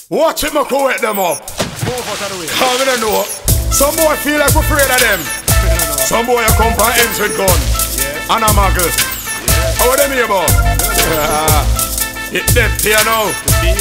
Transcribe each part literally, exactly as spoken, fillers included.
Watch it, me wake them up. Move out of the way. How we don't know? Some boy feel like we're afraid of them. Some boy you come from ends with gun. Yeah. And a muggle. Yeah. How are them here, boy? Yeah. It dead here now.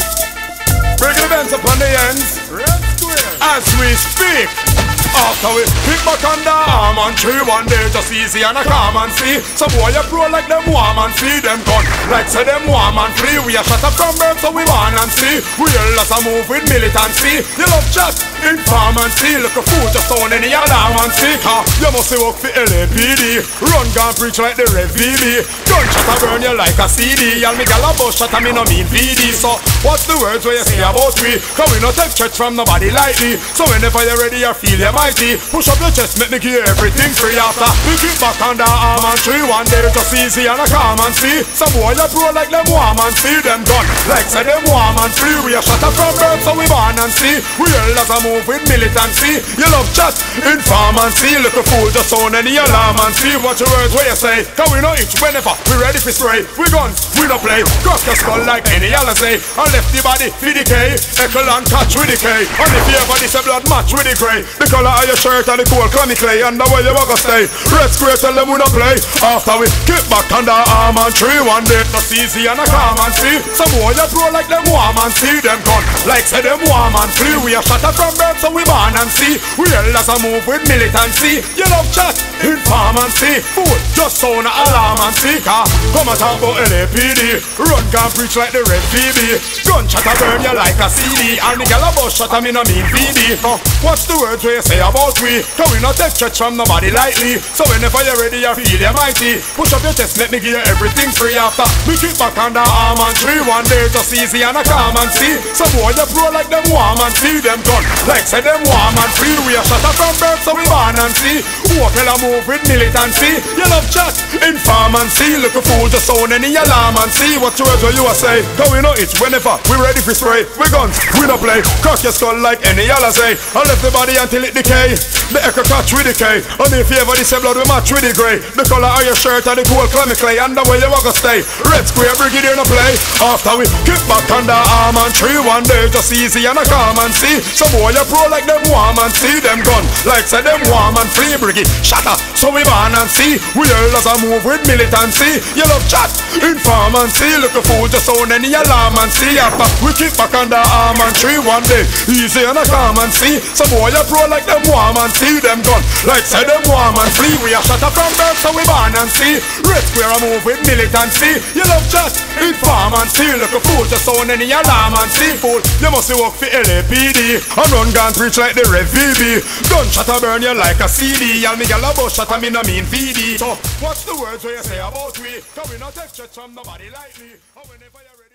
Briggie Benz upon the ends. Red square. As we speak. After we pick back on the arm and tree one day just easy and a calm and see. Some boy you pro like them warm and see them gun. Like say them warm and free. We are shut up from birth so we want and see. We all let a move with militancy. You love chat, inform and see. Look a fool just sound any alarm and see. Ha, you must work for L A P D. Run gun preach like the Rev V B. Gunshot a burn you like a C D. And me gal a bus shot and me no mean V D. So what's the words where you say about we? Cause we no take threats from nobody lightly. So whenever you're ready you feel you mighty. Push up your chest, make me give you everything free after. We keep back on the arm and tree. One day just easy and a calm and see. Some boy you pro like them warm and see. Them gun like say them warm and free. We are shut up from birth so we born and see. We all as a move with militancy. You love chat, inform and see. Look a fool just sound any alarm and see. What your words where you say. Cause we know each whenever we ready for spray. We guns, we no play. Crack your skull like any other say. And left the body for the K. Echo and catch with the K. And if your body say blood match with the grey. The colour of your shirt and the cool clammy clay. And the way you walk stay. Red square tell them we no play. After we kick back on the arm and tree. One day just easy and a calm and see. Some boy you pro like them warm and see. Them gun like say them warm and free. We are shut up from birth so we born and see. We all as a move with militancy. You love chat, inform and see. Fool just sound a alarm and see. Car come and talk about L A P D. Run gun preach like the Red V B. Gunshot a burn you like a C D. And the gal a bus shot a me no mean V D. uh, What's the words where you say about we? Cause we not take threats from nobody lightly. So whenever you're ready you feel you mighty. Push up your chest, let me give you everything free after. We keep back on the arm and tree. One day just easy and a calm and see. Some boy you pro like them warm and see. Them gun like say them warm and free. We are shut up from birth so we born and see. Walk a move with militancy. You love chat, inform and see. Look a fool just sound any alarm and see. What your words what you are say. Cause we know it whenever we ready for spray. We guns, we no play. Crack your skull like any other say. I left the body until it decay. The echo catch with the K. And if you ever this blood we match with the grey. The colour of your shirt and the cool clammy clay. And the way you walk stay. Red square Briggie no play. After we kick back on the arm and tree. One day just easy and a calm and see. Some boy you pro like them warm and see. Them gun like say them warm and free. Briggie shatter so we born and see. We all as a move with militancy. You love chat, inform and see. Look a fool just sound any alarm and see. After we kick back on the arm and tree. One day easy and a calm and see. Some boy you pro like them warm and see. Them gun like say them warm and free. We are shut up from birth so we born and see. Red square a move with militancy. You love chat, inform and see. Look a fool just sound any alarm and see. Fool you must work for L A P D. And run gun preach like the Rev V B. Gunshot a burn you like a C D. And me gal a bus shot a me no mean V D. So what's the words where you say about we? Cause we not take threats from nobody lightly. And whenever you're ready